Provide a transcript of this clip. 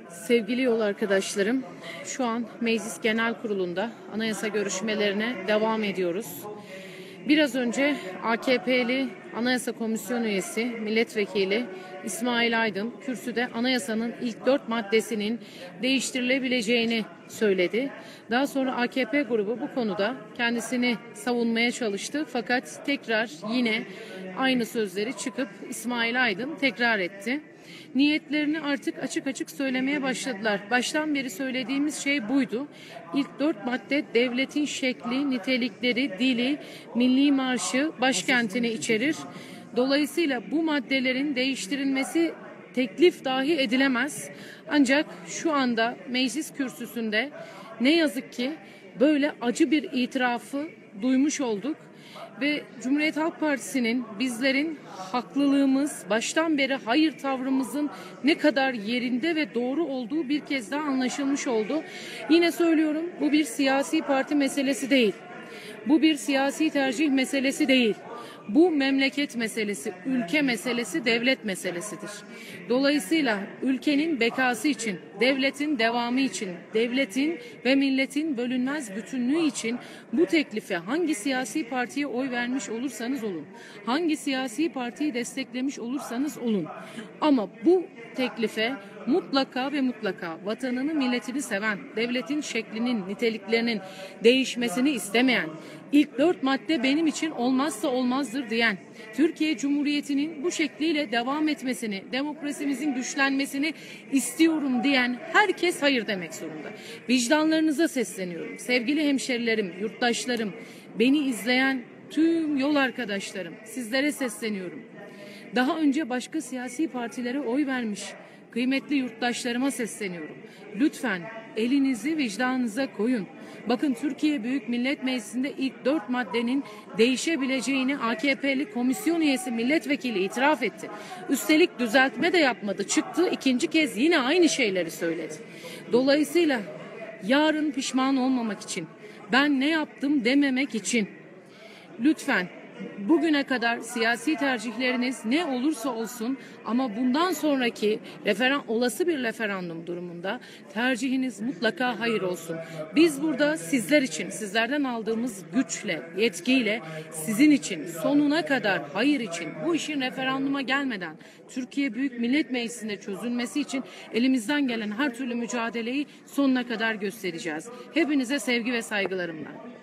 Sevgili yol arkadaşlarım, şu an Meclis Genel Kurulu'nda anayasa görüşmelerine devam ediyoruz. Biraz önce AKP'li Anayasa Komisyon Üyesi, Milletvekili İsmail Aydın, kürsüde anayasanın ilk 4 maddesinin değiştirilebileceğini söyledi. Daha sonra AKP grubu bu konuda kendisini savunmaya çalıştı. Fakat tekrar yine aynı sözleri çıkıp İsmail Aydın tekrar etti. Niyetlerini artık açık açık söylemeye başladılar. Baştan beri söylediğimiz şey buydu. İlk 4 madde devletin şekli, nitelikleri, dili, milli marşı, başkentini içerir. Dolayısıyla bu maddelerin değiştirilmesi teklif dahi edilemez. Ancak şu anda meclis kürsüsünde ne yazık ki böyle acı bir itirafı duymuş olduk. Ve Cumhuriyet Halk Partisi'nin, bizlerin haklılığımız, baştan beri hayır tavrımızın ne kadar yerinde ve doğru olduğu bir kez daha anlaşılmış oldu. Yine söylüyorum, bu bir siyasi parti meselesi değil. Bu bir siyasi tercih meselesi değil. Bu memleket meselesi, ülke meselesi, devlet meselesidir. Dolayısıyla ülkenin bekası için, devletin devamı için, devletin ve milletin bölünmez bütünlüğü için bu teklife hangi siyasi partiye oy vermiş olursanız olun, hangi siyasi partiyi desteklemiş olursanız olun. Ama bu teklife mutlaka ve mutlaka vatanını, milletini seven, devletin şeklinin, niteliklerinin değişmesini istemeyen, ilk 4 madde benim için olmazsa olmazdır diyen, Türkiye Cumhuriyeti'nin bu şekliyle devam etmesini, demokrasimizin güçlenmesini istiyorum diyen herkes hayır demek zorunda. Vicdanlarınıza sesleniyorum. Sevgili hemşerilerim, yurttaşlarım, beni izleyen tüm yol arkadaşlarım, sizlere sesleniyorum. Daha önce başka siyasi partilere oy vermiş kıymetli yurttaşlarıma sesleniyorum. Lütfen elinizi vicdanınıza koyun. Bakın, Türkiye Büyük Millet Meclisi'nde ilk 4 maddenin değişebileceğini AKP'li komisyon üyesi milletvekili itiraf etti. Üstelik düzeltme de yapmadı. Çıktı ikinci kez yine aynı şeyleri söyledi. Dolayısıyla yarın pişman olmamak için, ben ne yaptım dememek için lütfen bugüne kadar siyasi tercihleriniz ne olursa olsun ama bundan sonraki olası bir referandum durumunda tercihiniz mutlaka hayır olsun. Biz burada sizler için, sizlerden aldığımız güçle, yetkiyle sizin için sonuna kadar hayır için, bu işin referanduma gelmeden Türkiye Büyük Millet Meclisi'nde çözülmesi için elimizden gelen her türlü mücadeleyi sonuna kadar göstereceğiz. Hepinize sevgi ve saygılarımla.